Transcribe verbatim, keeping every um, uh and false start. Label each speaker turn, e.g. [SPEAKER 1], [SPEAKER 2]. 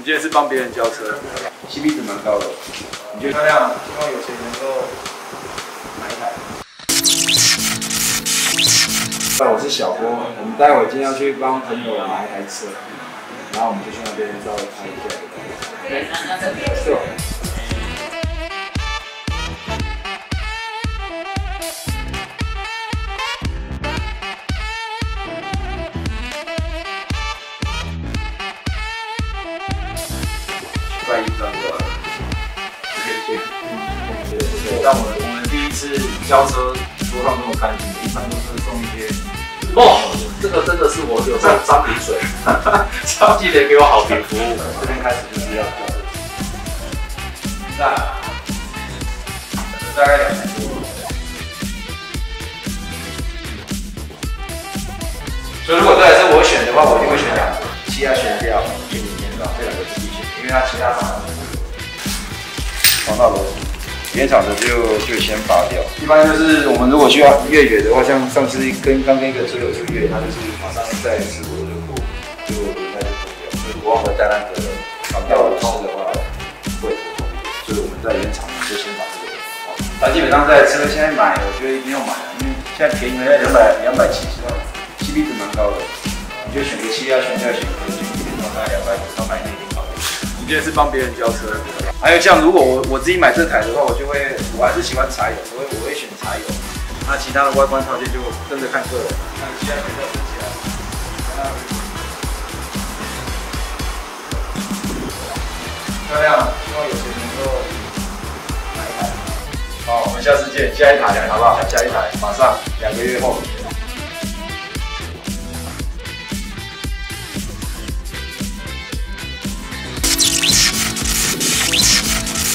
[SPEAKER 1] 今天是帮别人交车
[SPEAKER 2] ，C P 值蛮高的。你觉得漂亮？希望有钱能够买一台。我是小郭，我们待会今天要去帮朋友买一台车，然后我们就去那边稍微拍一下。是。
[SPEAKER 1] 快一张过来，谢谢。但我们我们第一次交车桌上那么干净，一般都是送一些。哦，这个真的是我有送商品水，超记得给我好评服务。
[SPEAKER 2] 这边开始就是要交车，
[SPEAKER 1] 那大概两年多。
[SPEAKER 2] 所以如果这台车我选的话，我一定会选两个，其他选掉，选里面的这两个自己选。 因为它其他厂防盗螺丝，原厂的就就先拔掉。一般就是我们如果需要越野的话，像上次跟刚跟一个车友去越野，他就是马上在事故就破，就轮胎就破掉。所以如果我们带那个防盗螺丝的话，会破。所以我们在原厂就先把这个。那基本上在车现在买，我觉得一定要买，因为现在便宜了要两百两百七十万 ，C P 值蛮高的。你就选个七啊，选掉选个选一点钟大概两百五，三百内定好。
[SPEAKER 1] 今天是帮别人交车，
[SPEAKER 2] 还有像如果我我自己买这台的话，我就会我还是喜欢柴油，所以我会选柴油。那其他的外观条件就跟着看个人。那其他选择自己啊。漂亮，希望有钱能够买一台。好，我们下次见，下一台好不好？下一台马上两个月后。